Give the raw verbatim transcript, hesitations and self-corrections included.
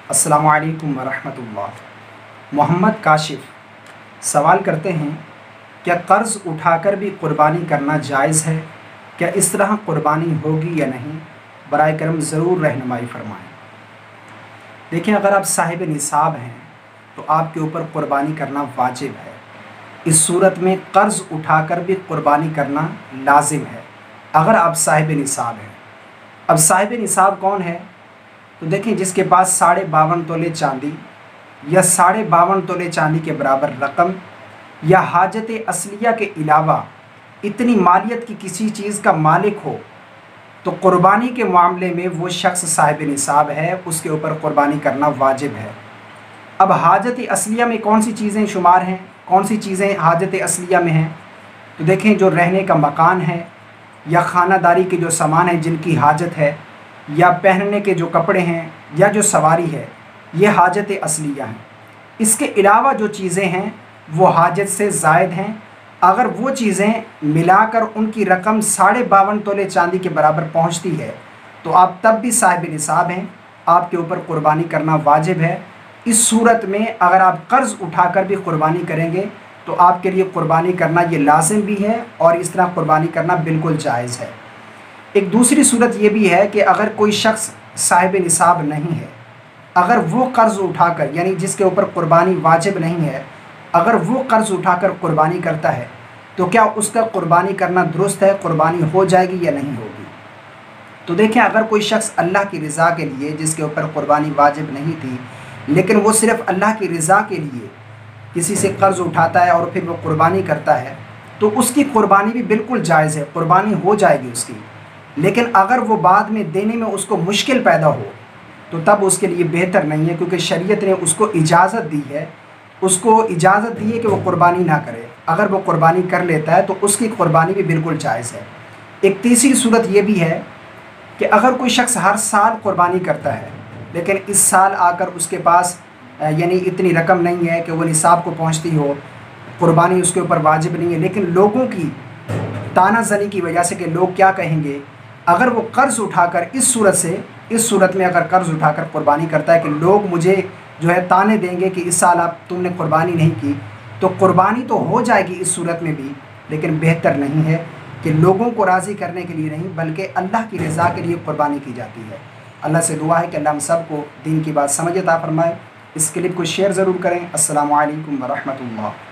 अस्सलामु अलैकुम वरहमतुल्लाह। मोहम्मद काशिफ सवाल करते हैं, क्या क़र्ज़ उठाकर भी क़ुरबानी करना जायज़ है? क्या इस तरह क़ुरबानी होगी या नहीं? बराए करम ज़रूर रहनुमाई फरमाएँ। देखिए, अगर आप साहिब निसाब हैं तो आपके ऊपर क़ुरबानी करना वाजिब है। इस सूरत में क़र्ज़ उठाकर भी क़ुरबानी करना लाजिम है अगर आप साहिब निसाब हैं। अब साहिब निसाब कौन है? तो देखिए, जिसके पास साढ़े बावन तोले चांदी या साढ़े बावन तोले चांदी के बराबर रकम या हाजत असलिया के अलावा इतनी मालियत की किसी चीज़ का मालिक हो तो क़ुरबानी के मामले में वो शख्स साहिब निसाब है, उसके ऊपर क़ुरबानी करना वाजिब है। अब हाजत असलिया में कौन सी चीज़ें शुमार हैं, कौन सी चीज़ें हाजत असलिया में हैं? तो देखें, जो रहने का मकान है या खानादारी के जो सामान हैं जिनकी हाजत है, या पहनने के जो कपड़े हैं, या जो सवारी है, ये हाजत असलिया हैं। इसके अलावा जो चीज़ें हैं वो हाजत से ज़ायद हैं। अगर वो चीज़ें मिलाकर उनकी रकम साढ़े बावन तोले चांदी के बराबर पहुंचती है तो आप तब भी साहिब निसाब हैं, आपके ऊपर क़ुरबानी करना वाजिब है। इस सूरत में अगर आप कर्ज़ उठाकर भी क़ुरबानी करेंगे तो आपके लिए क़ुरबानी करना ये लाजिम भी है और इस तरह क़ुरबानी करना बिल्कुल जायज़ है। एक दूसरी सूरत ये भी है कि अगर कोई शख्स साहिब निसाब नहीं है, अगर वो कर्ज़ उठाकर, यानी जिसके ऊपर क़ुरबानी वाजिब नहीं है, अगर वो कर्ज़ उठाकर क़ुरबानी करता है तो क्या उसका क़ुरबानी करना दुरुस्त है? क़ुरबानी हो जाएगी या नहीं होगी? तो देखें, अगर कोई शख्स अल्लाह की रज़ा के लिए, जिसके ऊपर क़ुरबानी वाजिब नहीं थी, लेकिन वो सिर्फ़ अल्लाह की रज़ा के लिए किसी से कर्ज़ उठाता है और फिर वो क़ुरबानी करता है तो उसकी क़ुरबानी भी बिल्कुल जायज़ है, क़ुरबानी हो जाएगी उसकी। लेकिन अगर वो बाद में देने में उसको मुश्किल पैदा हो तो तब उसके लिए बेहतर नहीं है, क्योंकि शरीयत ने उसको इजाज़त दी है, उसको इजाज़त दी है कि वो क़ुरबानी ना करे। अगर वो क़ुरबानी कर लेता है तो उसकी क़ुरबानी भी बिल्कुल जायज़ है। एक तीसरी सूरत ये भी है कि अगर कोई शख्स हर साल क़ुरबानी करता है लेकिन इस साल आकर उसके पास यानी इतनी रकम नहीं है कि वो निसाब को पहुंचती हो, क़ुरबानी उसके ऊपर वाजिब नहीं है, लेकिन लोगों की तानाज़नी की वजह से कि लोग क्या कहेंगे, अगर वो कर्ज़ उठाकर इस सूरत से इस सूरत में अगर कर्ज़ उठाकर क़ुरबानी करता है कि लोग मुझे जो है ताने देंगे कि इस साल आप तुमने क़ुरबानी नहीं की, तो क़ुरबानी तो हो जाएगी इस सूरत में भी, लेकिन बेहतर नहीं है कि लोगों को राज़ी करने के लिए नहीं बल्कि अल्लाह की रज़ा के लिए क़ुरबानी की जाती है। अल्लाह से दुआ है कि अल्लाह हम सब को दीन की बात समझ अता फरमाए। इस क्लिप को शेयर ज़रूर करें। अस्सलामु अलैकुम वरहमतुल्लाह।